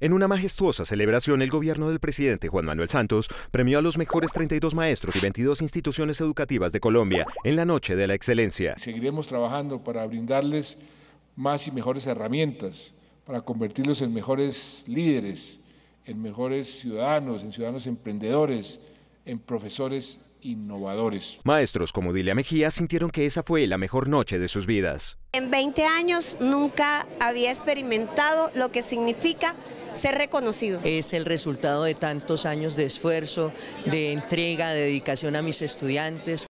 En una majestuosa celebración, el gobierno del presidente Juan Manuel Santos premió a los mejores 32 maestros y 22 instituciones educativas de Colombia en la Noche de la Excelencia. Seguiremos trabajando para brindarles más y mejores herramientas, para convertirlos en mejores líderes, en mejores ciudadanos, en ciudadanos emprendedores, en profesores innovadores. Maestros como Dilia Mejía sintieron que esa fue la mejor noche de sus vidas. En 20 años nunca había experimentado lo que significa ser reconocido. Es el resultado de tantos años de esfuerzo, de entrega, de dedicación a mis estudiantes.